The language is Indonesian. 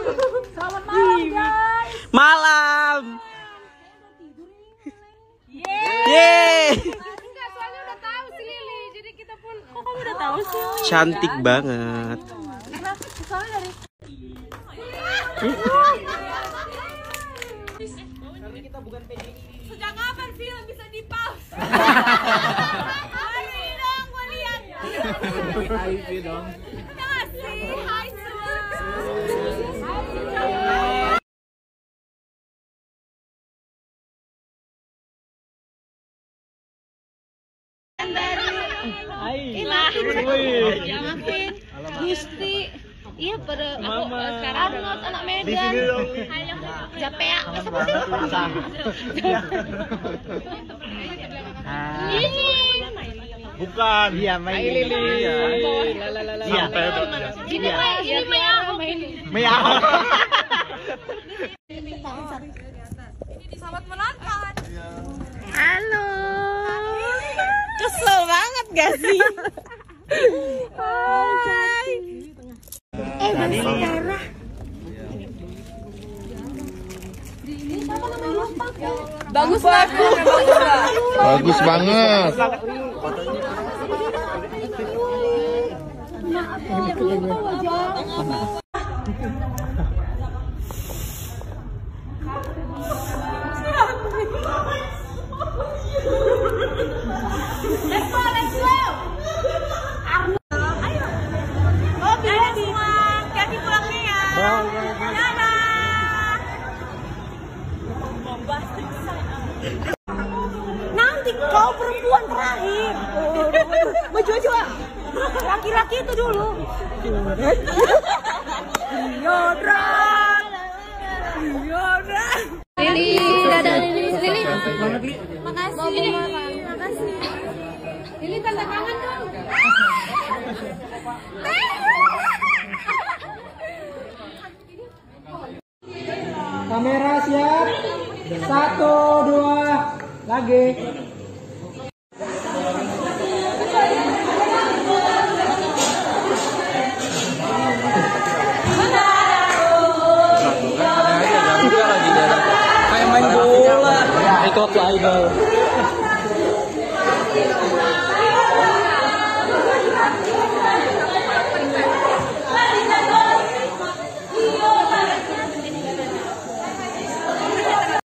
Selamat malam guys. Malam. Yeay. Enggak, soalnya udah tahu si Lili. Jadi kita pun kok kamu udah tahu sih? Cantik banget. Karena soalnya dari sejak kapan film bisa di pause? Ayo dong, gue lihat. Ayo dong. Kasih, hai semua. Maafin Gusti. Iya pada aku sekarang Arnold anak Medan. Japea. Bukan. Iya, main Lili. Iya. Ini main. Selamat menonton. Halo. Kesel banget gak sih? Hai. Bang Sarah. Bagus banget. Bagus banget. Nanti kau perempuan terakhir. Maju ah. Laki-laki itu dulu. Lili, dadah Lili. Makasih. Lili tanda tangan dong. Kamera siap. 1, 2, lagi. Kayak main bola. Itu waktu idol.